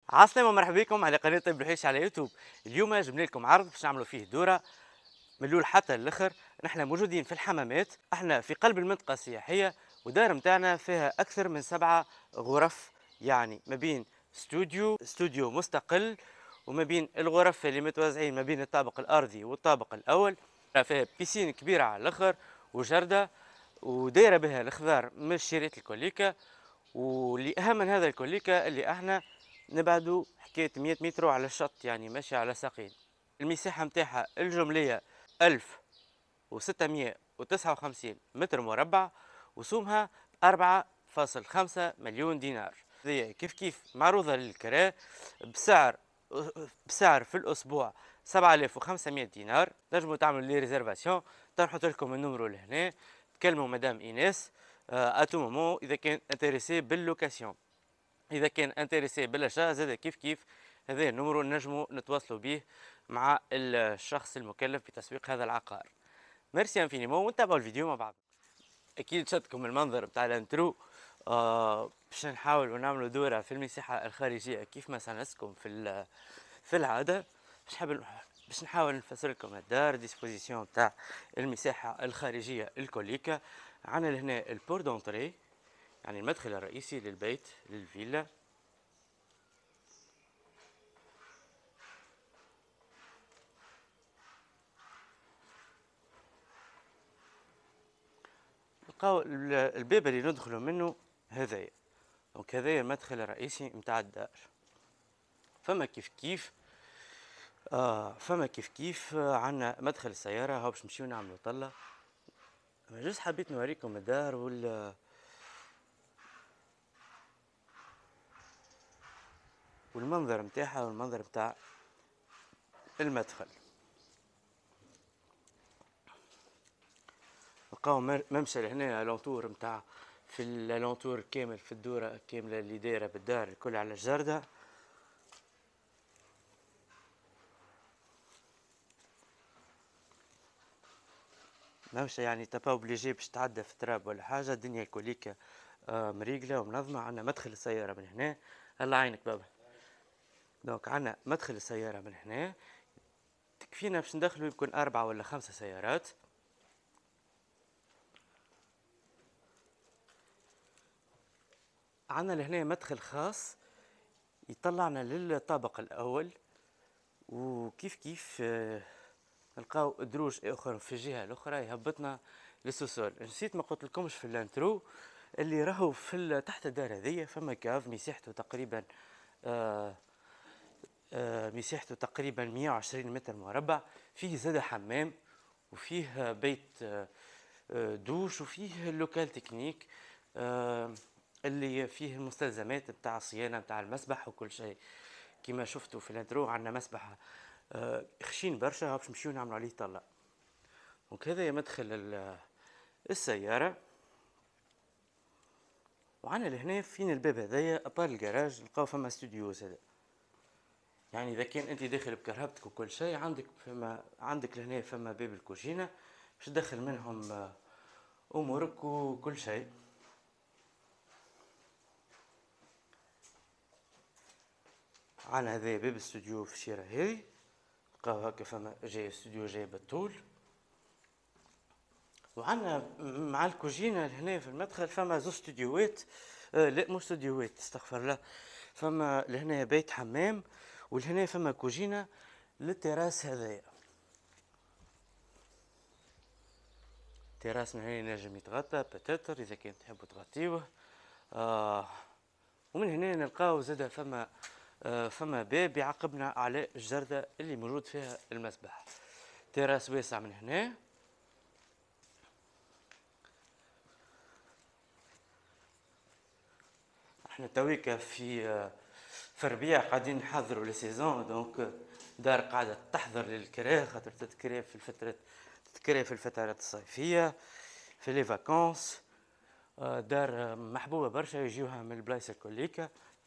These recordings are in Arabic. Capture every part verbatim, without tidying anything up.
عسلامة ومرحبا بكم على قناة طيب الوحيش على يوتيوب. اليوم جبنا لكم عرض باش نعملوا فيه دورة ملول حتى الاخر. نحن موجودين في الحمامات، احنا في قلب المنطقة السياحية، ودار متاعنا فيها أكثر من سبعة غرف، يعني ما بين استوديو استوديو مستقل، وما بين الغرف اللي متوزعين ما بين الطابق الأرضي والطابق الأول. فيها بيسين كبيرة على الاخر وجردة، ودايرة بها الخضار من الشيرات الكوليكا. واللي اهم من هذا الكوليكا اللي احنا نبعدوا حكايه مئة متر على الشط، يعني ماشي على ساقين. المساحه نتاعها الجمليه ألف وستمئة وتسعة وخمسين متر مربع، وسومها أربعة فاصلة خمسة مليون دينار. هذه كيف كيف معروضه للكراء بسعر بسعر في الاسبوع سبعة آلاف وخمسمئة دينار. تنجموا تعملوا لي ريزرفاسيون، تنحط لكم النمرو لهنا، تكلموا مدام ايناس اتو مومون اذا كان انتريسي باللوكاسيون. اذا كان انتريسي بالاشياء زاد كيف كيف هذا النمرو نجموا نتواصلوا به مع الشخص المكلف بتسويق هذا العقار. ميرسي انفينيمون، ونتابعوا الفيديو مع بعض. اكيد شدكم المنظر بتاع الانترو. آه باش نحاول ونعملوا دوره في المساحه الخارجيه كيف ما سنسكم في في العاده. باش نحب باش نحاول نفسر لكم الدار ديسبوزيسيون تاع المساحه الخارجيه الكوليكا. عندنا هنا البور دونتري، يعني المدخل الرئيسي للبيت للفيلا. نلقاو الباب اللي ندخلوا منه هذايا، دونك هذايا المدخل الرئيسي متاع الدار. فما كيف كيف آه فما كيف كيف آه عندنا مدخل السيارة. هاو باش نمشيو نعملو طلة. أنا جست حبيت نوريكم الدار وال والمنظر متاعها والمنظر متاع المدخل. نلقاو ممشى لهنا الونتور متاع في الالونتور كامل، في الدورة كاملة اللي دايرة بالدار الكل على الجردة. ممشى يعني تبا اوبليجي باش تعدى في تراب ولا حاجة، الدنيا كوليكا آه مريقلة ومنظمة. عندنا مدخل السيارة من هنا، الله يعينك بابا. دونك عندنا مدخل السيارة من هنا، تكفينا باش ندخلوا يمكن أربعة ولا خمسة سيارات. عندنا لهنا مدخل خاص يطلعنا للطابق الأول، وكيف كيف آه نلقاو دروج اخر في الجهه الاخرى يهبطنا للسوسول. نسيت ما قلت لكمش في الانترو اللي راهو في تحت الدار هذيا فما كاف مساحته تقريبا آه آه مساحته تقريبا مئة وعشرين متر مربع. فيه زاد حمام، وفيه بيت آه دوش، وفيه لوكال تكنيك آه اللي فيه المستلزمات بتاع الصيانه بتاع المسبح وكل شيء. كما شفتوا في الانترو عندنا مسبح آه خشين برشا باش نمشيو نعملوا عليه طلة. وكذا مدخل السيارة. وعنا لهنا فين الباب هذايا ابار الجراج نلقاو فما استوديو هذا، يعني اذا كان انت داخل بكرهبتك وكل شيء عندك فما عندك لهنا فما باب الكوجينة باش تدخل منهم امورك وكل شيء. عنا هذا باب استوديو في الشيرة هذي، نلقاو هكا فما جاي استوديو جاي بالطول. وعندنا مع الكوجينة هنا في المدخل فما زوج استوديوهات، آه لا مش استوديوهات استغفر الله، فما لهنا بيت حمام، ولهنا فما كوجينة للتراس هذايا. تراس من هنا ينجم يتغطى بتاتر اذا كان تحبوا تغطيوه. آه ومن هنا نلقاو زاده فما آه فما باب يعقبنا على الجردة اللي موجود فيها المسبح. تراس واسع من هنا. احنا تويكا في في الربيع قاعدين نحضروا لسيزون، دونك دار قاعده تحضر للكراء خاطر تتكرا في الفترة تتكرا في الفترات الصيفيه في لي فاكونس. دار محبوبه برشا يجيوها من البلايص الكوليكا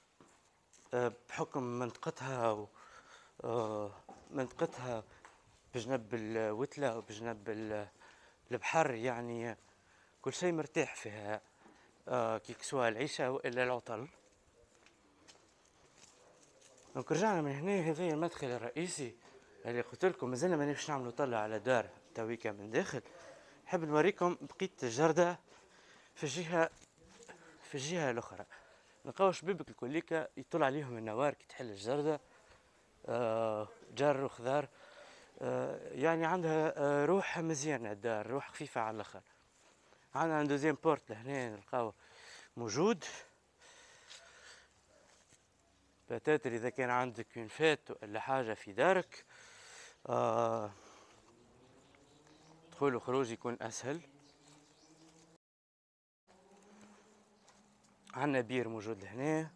بحكم منطقتها و منطقتها بجنب الوتله وبجنب البحر، يعني كل شيء مرتاح فيها كيك سوا العيشه والا العطل. دونك رجعنا من هنا. هذا المدخل الرئيسي اللي قلت لكم مازلنا مانيش نعملوا طلع على دار تويكا من داخل. نحب نوريكم بقية الجردة في الجهة في الجهة الأخرى. نلقاو شبابك الكليكا يطل عليهم النوار كي تحل الجردة. آه جر وخضار. آه يعني عندها آه روح مزيانة الدار، روح خفيفة على الآخر. عندنا دوزيام بورت لهنا نلقاو موجود. بتاتر إذا كان عندك اون فات ولا حاجة في دارك آه دخول وخروج يكون أسهل. عندنا بير موجود لهنا.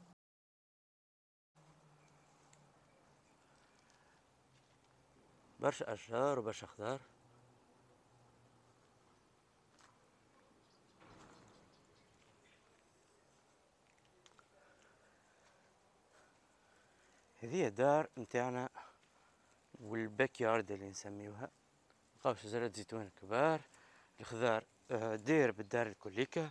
برشا أشجار وبرشا خضار. هذه الدار متاعنا والباك يارد اللي نسميوها. نلقاو شجرات زيتون كبار. الخضار داير بالدار الكليكا.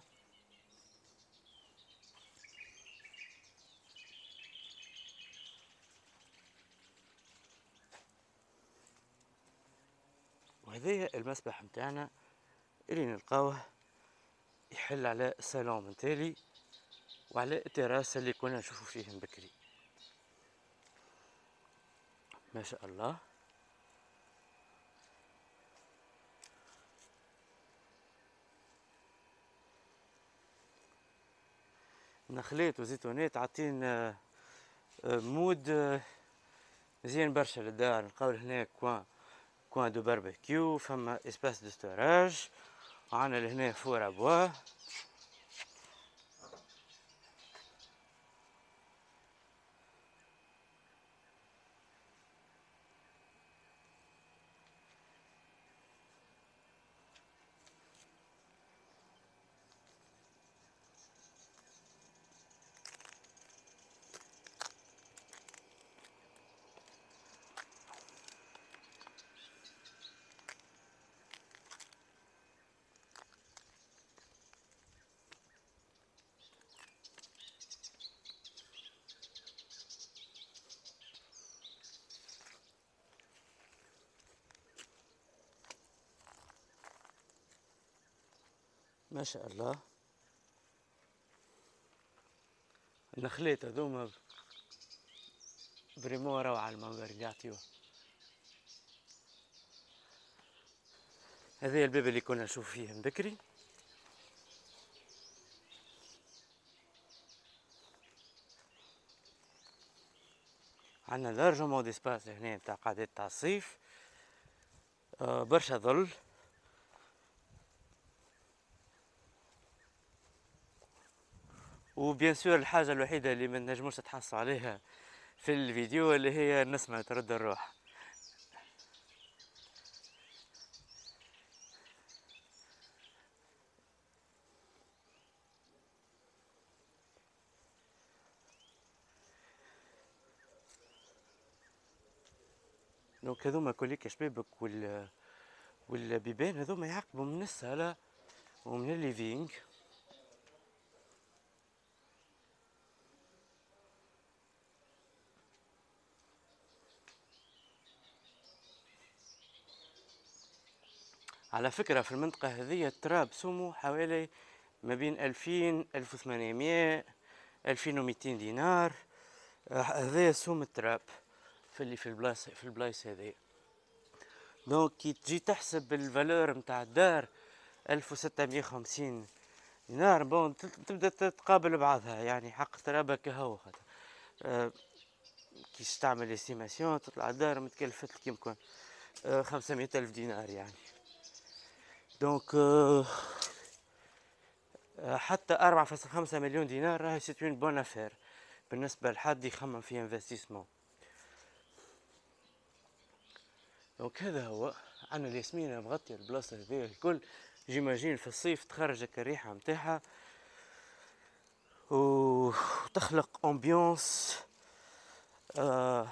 وهذا المسبح متاعنا اللي نلقاوه يحل على الصالون من تالي وعلى التراس اللي كنا نشوفو فيه بكري. ما شاء الله. نخلات وزيتونات عطين مود مزيان برشا للدار. نلقاو هنا كوان كوان دو باربيكيو، فما اسباس دو ستوراج، وعندنا لهنا فور ابوا. ما شاء الله. النخلات هذوما فريمون روعة المنظر اللي يعطيوه. هذا الباب اللي كنا نشوف فيه من بكري. عندنا لارجومون ديسباس هنا نتاع قعدات تاع الصيف. آه برشا ظل. وبيان سور الحاجة الوحيدة اللي ما نجموش تحصلوا عليها في الفيديو اللي هي النسمة ترد الروح. دونك هذوما كليك شبابك وال والبيبان هذوما يعقبوا من الصالة ومن الليفينغ. على فكرة في المنطقة هذه التراب سومو حوالي ما بين ألفين ألف وثمانمائة ألفين ومئتين دينار. هذا سوم التراب في اللي في البلاص في البلايص هذه. دونك كي تجي تحسب الفالور نتاع الدار ألف وستمائة وخمسين دينار بون تبدا تتقابل بعضها. يعني حق ترابها كهو خاطر أه كي تستعمل استيماسيون تطلع الدار متكلفت لك يمكن أه خمسمائة ألف دينار يعني. دونك أه حتى أربعة فاصلة خمسة مليون دينار راهي سيت اون بون افير بالنسبة لحد يخمم في انفستيسمون. دونك هذا هو. عندنا الياسمينة مغطية البلاصة هذيا الكل. جيماجين في الصيف تخرجك الريحة متاعها وتخلق امبيونس آه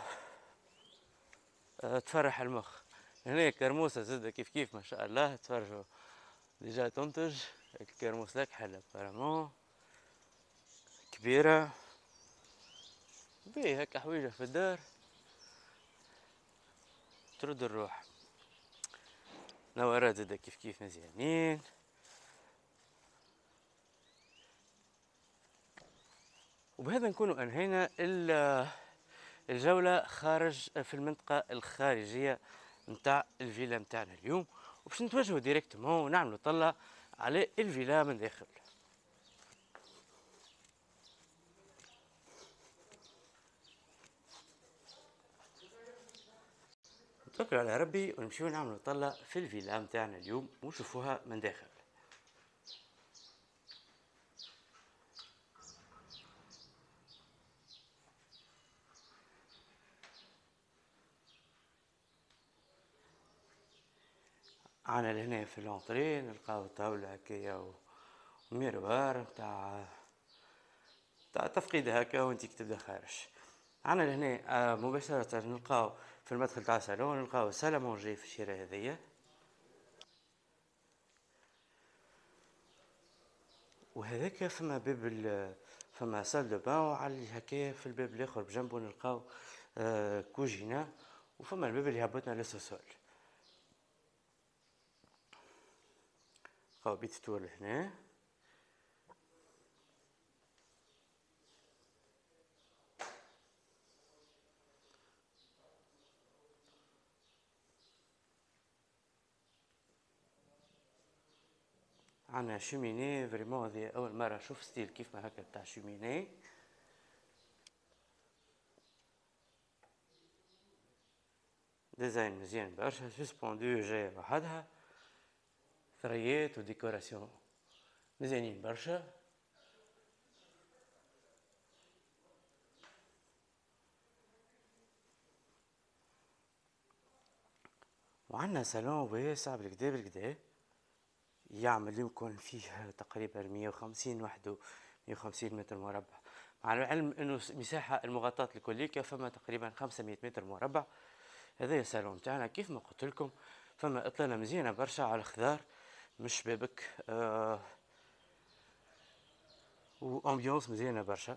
آه تفرح المخ. هنا كرموسة زادة كيف كيف ما شاء الله. تفرجوا ديجا تنتج الكرموس لك حلة بارامون كبيرة. بيه هكا حويجة في الدار ترد الروح. نوارات زادا كيف كيف مزيانين. وبهذا نكون انهينا الجولة خارج في المنطقة الخارجية نتاع الفيلا نتاعنا اليوم، وباش نتوجهوا ديريكتومون ونعملوا طلة على الفيلا من داخل. نتوكلوا على ربي ونمشيو نعملوا طلة في الفيلا نتاعنا اليوم ونشوفوها من داخل. عنا لهنا في لونطري نلقاو طاولة هكايا وميروار تاع تاع تفقيد هكا وانتي تبدا خارج. عنا لهنا آه مباشرة نلقاو في المدخل تاع الصالون نلقاو سالة مونجي في الشيرة هذيا، وهذاك فما باب فما سال دو بان، وعلى هكايا في الباب الاخر بجنبو نلقاو آه كوجينة، وفما الباب اللي هبطنا للسوسول. نلقاو بيت ستور هنا، عنا شوميني فريمون هذه اول مره نشوف ستيل كيف ما هكا تاع شوميني. ديزاين مزيان برشا، سوسبوندو جايه وحدها، ثريات وديكوراسيون مزيانين برشا. وعندنا صالون واسع بالكدا بالكدا يعمل يمكن فيه تقريبا مية وخمسين وحده مية وخمسين متر مربع، مع العلم انه مساحة المغطاة الكلية فما تقريبا خمسمية متر مربع. هذا الصالون تاعنا كيف ما قلت لكم، فما اطلالة مزيانة برشا على الخضار مش بابك، آه وامبيونس مزيانة برشا.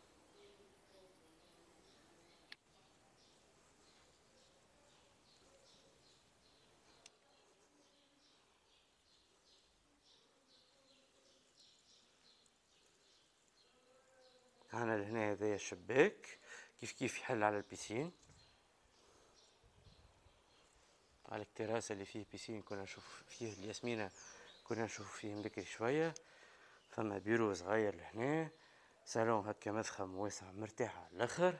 هنا لهنا هذايا الشباك كيف كيف يحل على البيسين، على التراس اللي فيه بيسين كنا نشوف فيه الياسمينة، كنا نشوف فيه بكري شوية. فما بيرو صغير لهنا، صالون هكا مضخم واسع مرتاح على الاخر.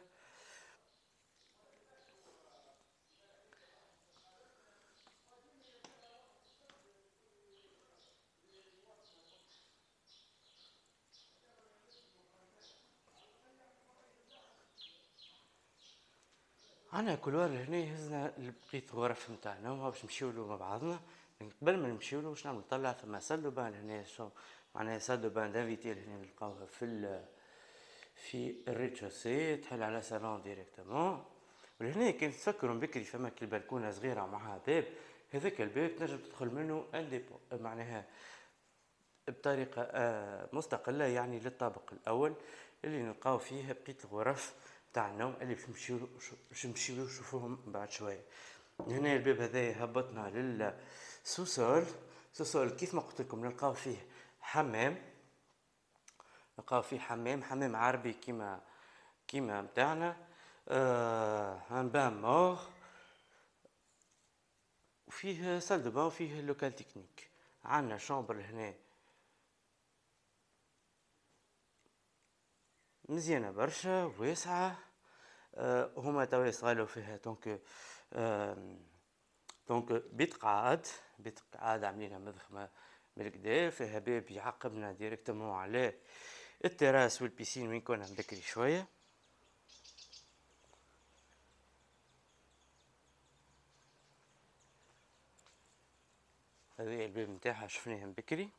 عنا كولوار لهنا هزنا لبقيت غرف نتاعنا باش نمشيولو مع بعضنا. قبل ما نمشيولو واش نعملو نطلع فما سال دو بان هنا، شو معناها سال دو بان دانفيتي هنا نلقاوها في في الريتشوسي تحل على صالون ديريكتومون. ولهنا كان تفكروا بكري فما كي البلكونه صغيره معها باب، هذاك الباب تنجم تدخل منه انديبو معناها بطريقه آه مستقله، يعني للطابق الاول اللي نلقاو فيه بقيه الغرف تاع النوم اللي باش نمشيو باش نمشيو نشوفوهم بعد شويه. هنا الباب هذا هبطنا للسوسول. سوسول كيف ما قلت لكم نلقاو فيه حمام، نلقاو فيه حمام حمام عربي كيما كيما متاعنا، آه ان بان مور، وفيه سال دو بان وفيه لوكال تكنيك. عندنا شامبر هنا مزيانه برشا واسعه، أه هما توا يصغلوا فيها دونك أه دونك بيت قعاد بيت قعاد عاملينها مضخمه من الكدا، فيها باب يعقبنا ديريكتومون على التراس والبيسين وين كنا بكري شويه. هذه الباب نتاعها شفناها بكري.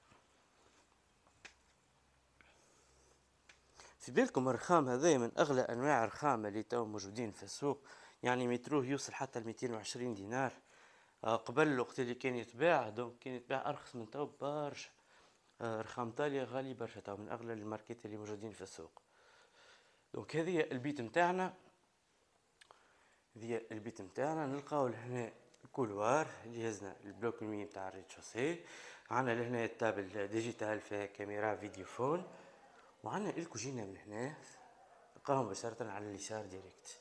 في بالكم الرخام هذا من اغلى انواع الرخام اللي تو موجودين في السوق، يعني متروه يوصل حتى ل مئتين وعشرين دينار. قبل الوقت اللي كان يتباع دونك كان يتباع ارخص من تو برشا. رخام طالية غالي برشا تو من اغلى الماركات اللي موجودين في السوق. دونك هذه البيت نتاعنا، هذه البيت نتاعنا. نلقاو لهنا الكولوار اللي يهزنا البلوك نوي نتاع الريتشوسي. عندنا لهنا التابل ديجيتال فيها كاميرا فيديو فون، وعندنا الكوجينه من هنا نلقاها مباشره على اليسار ديريكت.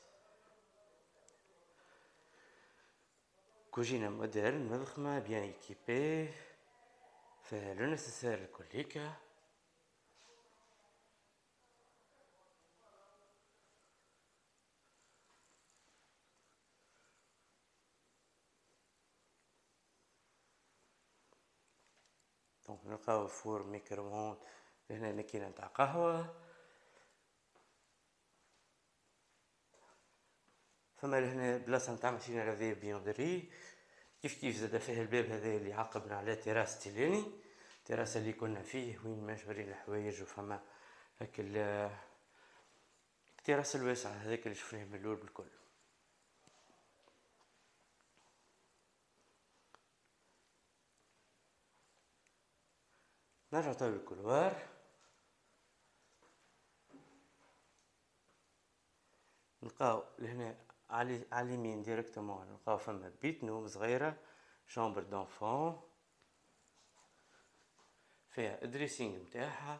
كوجينه مودرن مضخمه بيان ايكيبي، فيها لو نيسيسير الكوليكا. دونك نلقاو فور ميكرووند، هنا ماكينه نتاع قهوه. فما لهنا بلاصه نتاع ماشينه لافي بيوندري. كيف كيف زاد فيه الباب هذا اللي عاقبنا على تيراس تيلاني، تيراس اللي كنا فيه وين مجبرين الحوايج، وفما هاك التيراس الواسع هذاك اللي شفناه من الاول بالكل. نرجع طيب الكولوار. نلقاو لهنا على على اليمين ديريكتومون نلقاو فما بيت نوم صغيره، شامبر دونفون فيها الدريسينغ نتاعها،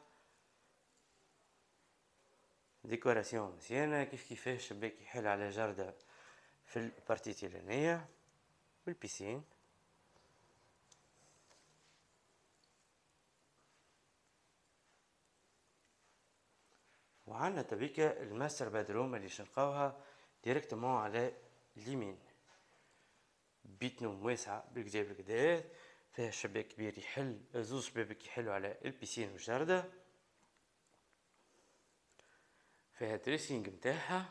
ديكوراسيون مزيانه كيف كيفاش. شباك يحل على جردة في البارتي التيلانيه والبيسين. وعندنا تبيكا الماستر بادروم اللي نلقاوها ديريكتومون على اليمين. بيت نوم واسعه بالكدا بالكدا، فيها شباك كبير يحل، زوج شبابيك يحلوا على البيسين والجردة. فيها دريسينغ نتاعها،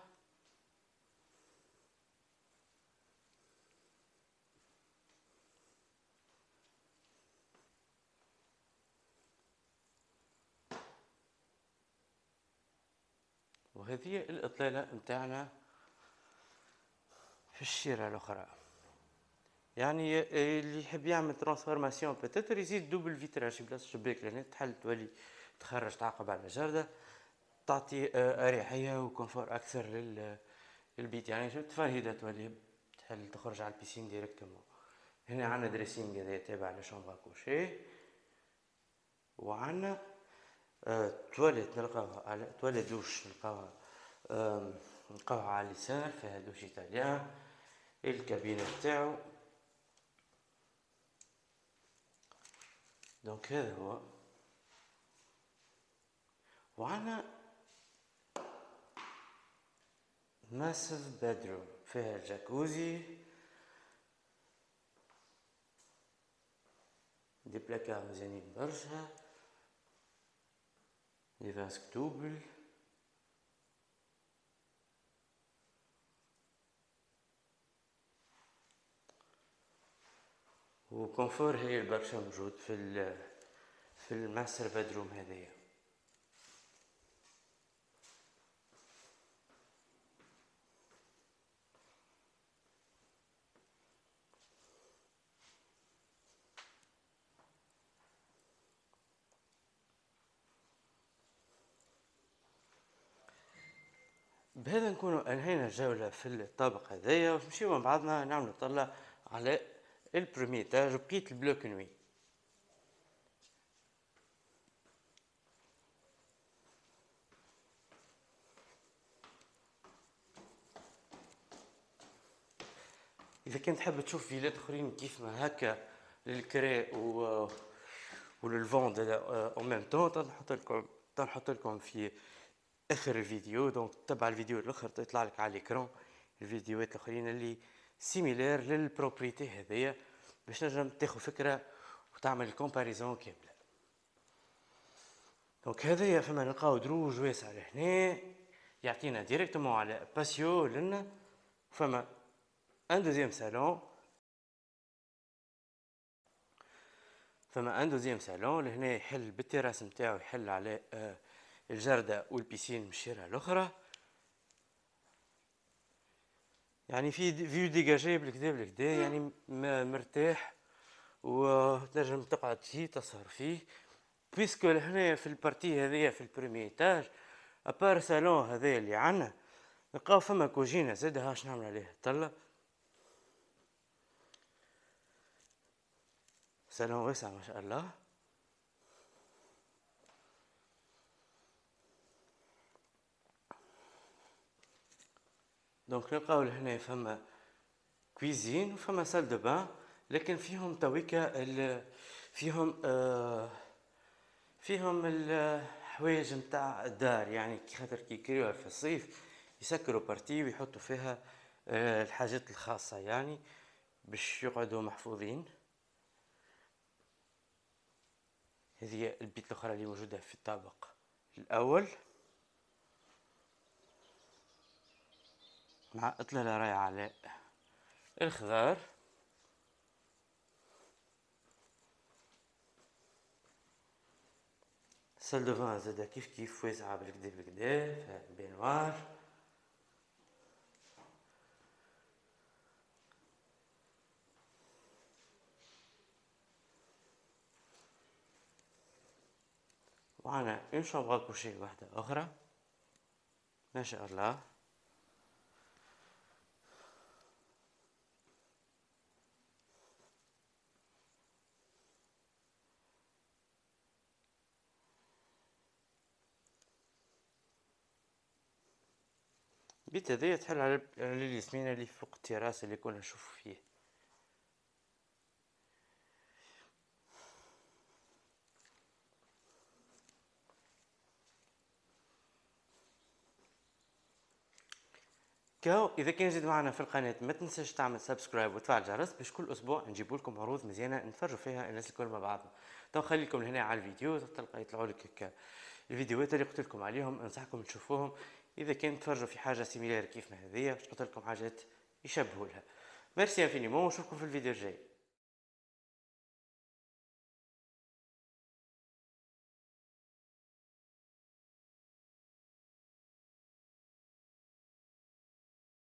وهذه الإطلالة نتاعنا في الشيرة الأخرى. يعني اللي يحب يعمل ترانسفورماسيون بتاتر يزيد دوبل فيتراج في بلاصة الشباك، لأن تحل تولي تخرج تعقب على الجردة، تعطي أريحية وكونفور أكثر للبيت. يعني شفت فاهدة تولي تحل تخرج على البيسين ديريكتومون. هنا عندنا دريسينغ هذا تابع لشامبر كوشي، وعندنا آه تواليت نلقاوها على تواليت دوش نلقاوها آه نلقاوها على اليسار، فيها دوش ايطاليان. الكابينة تاعو دونك هذا هو. وعندنا ماسيف بيدروم فيها جاكوزي، دي بلاكار مزيانين برشا، دي فاسك دوبل، وكونفور هي البرشا موجود في ال في الماستر بيدروم هذايا. بهذا نكونوا انهينا الجولة في الطابق هذايا، ونمشيو مع بعضنا نعملوا طلة على البروميي ايتاج وبقية البلوك نوي. اذا كنت حاب تشوف فيلات اخرين كيف ما هكا للكري و وللفوند او ميم طون، تنحط لكم تنحط لكم في اخر الفيديو. دونك تبع الفيديو الاخر تطلع لك على الاكران الفيديوهات الاخرين اللي سيميلير للبروبريتي هذيا، باش تنجم تاخذ فكره وتعمل كومباريزون كامله. دونك هذايا فما نلقاو دروج واسع لهنا يعطينا ديريكتومون على باسيو لنا. فما ان دوزيام سالون، فما ان دوزيام سالون لهنا يحل بالتراس نتاعو، يحل على آه الجردة والبيسين من الشارع الاخرى. يعني في فيو ديجاجي بالكدا بالكدا، يعني مرتاح وتنجم تقعد فيه تسهر فيه. بيسكو هنا في البارتي هذيا في البريمي ايتاج ابار سالون هذا اللي عنا نلقاو فما كوجينة زادة هاش نعمل عليها الطلة. سالون واسع ما شاء الله. دونك نلقاو لهنا فما كويزين وفما سال دو بان، لكن فيهم تويكا فيهم آه فيهم الحوايج متاع الدار، يعني كي خاطر كي يكريوها في الصيف يسكروا بارتي ويحطوا فيها آه الحاجات الخاصة يعني باش يقعدوا محفوظين. هذه البيت الاخرى اللي موجودة في الطابق الاول مع اطلالة رايعة على الخضار. سال دو فان زادا كيف كيف واسعة بالكدا بالكدا فيها بينوار. وعنا اون شامبر كوشي واحدة اخرى ما شاء الله. البيت هذايا تحل على الياسمينة اللي فوق التراس اللي كنا نشوفو فيه. كاو اذا كان جديد معنا في القناه ما تنساش تعمل سبسكرايب وتفعل الجرس باش كل اسبوع نجيب لكم عروض مزيانه نتفرجوا فيها الناس الكل مع بعضنا. تو خليكم هنا على الفيديو تلقى يطلعوا لك هكا الفيديوهات اللي قلت لكم عليهم، انصحكم تشوفوهم اذا كان تفرجوا في حاجه سيميلير كيف ما هذيا باش قلت لكم حاجات يشبهوا لها. ميرسي انفينيمون ونشوفكم في الفيديو الجاي.